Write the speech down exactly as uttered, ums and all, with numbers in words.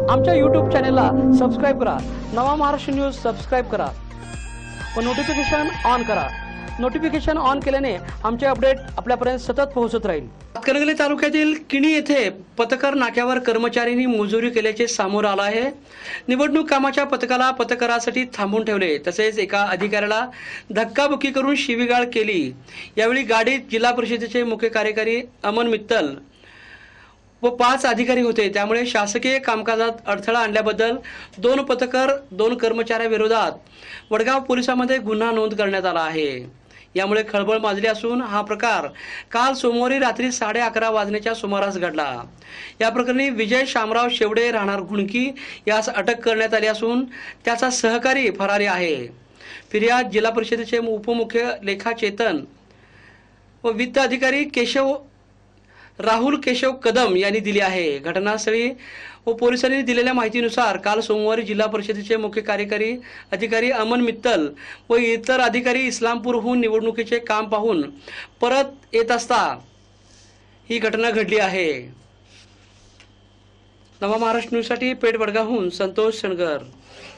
आमच्या यूट्यूब चॅनेलला सबस्क्राईब करा। नवा महाराष्ट्र न्यूज सबस्क्राईब करा व नोटिफिकेशन ऑन करा। नोटिफिकेशन ऑन केल्याने आमचे अपडेट आपल्यापर्यंत सतत पोहोचत राहील। हातकणंगले तालुक्यातील किणी येथे पथकर नाक्यावर कर्मचाऱ्यांनी मोजुरी केल्याचे समोर आले आहे। निवडणूक कामाच्या पथकाला पथकरासाठी थांबून ठेवले, तसेच एका अधिकाऱ्याला धक्काबुक्की करून शिवीगाळ केली। यावेळी गाडीत जिल्हा परिषदेचे मुख्य कार्यकारी अमन मित्तल व पाच अधिकारी होते, त्यामुळे शासकीय कामकाजात अडथळा आणल्याबद्दल दोन पथकर दोन कर्मचाऱ्यांविरोधात वडगाव पोलिसांमध्ये गुन्हा नोंद करण्यात आला आहे। यामुळे खळबळ माजली असून हा प्रकार काल सोमवारी रात्री साडे अकरा वाजण्याच्या सुमारास घडला। या प्रकरणी विजय शामराव शेवडे राहणार घुणकी यास अटक करण्यात आली असून त्याचा सहकारी फरारी आहे। फिर्याद जिल्हा परिषदेचे उपमुख्य लेखा चेतन व वित्त अधिकारी केशव राहुल केशव कदम यांनी दिली आहे। घटनास्थळी व पोलिसांनी दिलेल्या माहितीनुसार काल सोमवारी जिल्हा परिषदेचे मुख्य कार्यकारी अधिकारी अमन मित्तल व इतर अधिकारी इस्लामपूरहून निवडणुकीचे काम पाहून परत येत असता ही घटना घडली आहे। नवा महाराष्ट्र न्यूजसाठी पेठ वडगावहून संतोष सणगर।